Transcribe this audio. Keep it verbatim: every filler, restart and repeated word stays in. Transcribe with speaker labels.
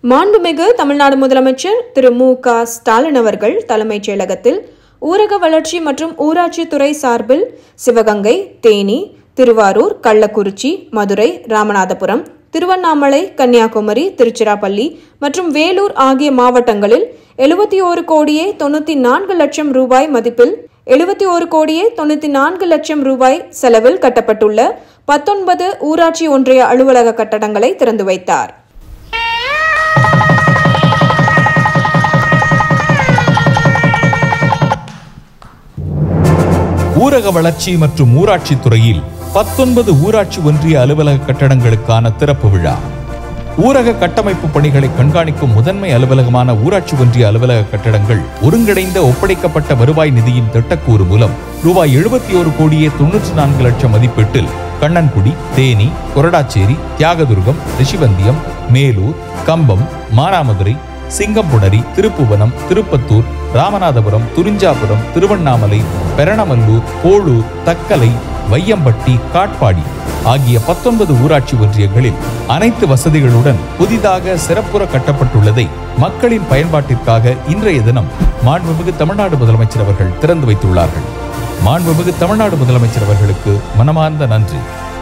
Speaker 1: மாண்புமிகு தமிழ்நாடு முதலமைச்சர் திரு மு க ஸ்டாலின் அவர்கள் தலைமைச் செயலகத்தில் ஊரக வளர்ச்சி மற்றும் ஊராட்சி துறை சார்பில் சிவகங்கை, தேனி, திருவாரூர், கள்ளக்குறிச்சி, மதுரை, ராமநாதபுரம், திருவண்ணாமலை, கன்னியாகுமரி, திருச்சிராப்பள்ளி மற்றும் வேலூர் ஆகிய மாவட்டங்களில் எழுபத்தி ஒரு கோடியே தொண்ணூத்தி நான்கு லட்சம் ரூபாய் மதிப்பில் எழுபத்தி ஒரு கோடியே தொண்ணூத்தி நான்கு லட்சம் ரூபாய் செலவில் கட்டப்பட்டுள்ள பத்தொன்பது ஊராட்சி ஒன்றிய அலுவலக கட்டடங்களை திறந்து வைத்தார்.
Speaker 2: ஊரக வளர்ச்சி மற்றும் ஊராட்சி துறையில் பத்தொன்பது ஊராட்சி ஒன்றிய அலுவலக கட்டடங்களுக்கான திறப்பு விழா. ஊரக கட்டமைப்பு பணிகளை கண்காணிக்கும் முதன்மை அலுவலகமான ஊராட்சி ஒன்றிய அலுவலக கட்டடங்கள் ஒருங்கிணைந்த ஒப்படைக்கப்பட்ட வருவாய் நிதியின் திட்டக்கூறு மூலம் ரூபாய் எழுபத்தி ஒரு கோடியே தொன்னூற்றி நான்கு லட்சம் மதிப்பீட்டில் கண்ணன்குடி, தேனி, கொரடாச்சேரி, தியாகதுர்கம், ரிஷிவந்தியம், மேலூர், கம்பம், மானாமதுரை, சிங்கம்புணரி, திருப்புவனம், திருப்பத்தூர், ராமநாதபுரம், துரிஞ்சாபுரம், திருவண்ணாமலை, பெரணமல்லூர், போளூர், தக்கலை, வையம்பட்டி, காட்பாடி ஆகிய பத்தொன்பது ஊராட்சி ஒன்றியங்களில் அனைத்து வசதிகளுடன் புதிதாக சிறப்புற கட்டப்பட்டுள்ளதை மக்களின் பயன்பாட்டிற்காக இன்றைய தினம் மாண்புமிகு தமிழ்நாடு முதலமைச்சர் அவர்கள் திறந்து வைத்துள்ளார்கள். மாண்புமிகு தமிழ்நாடு முதலமைச்சர் அவர்களுக்கு மனமார்ந்த நன்றி.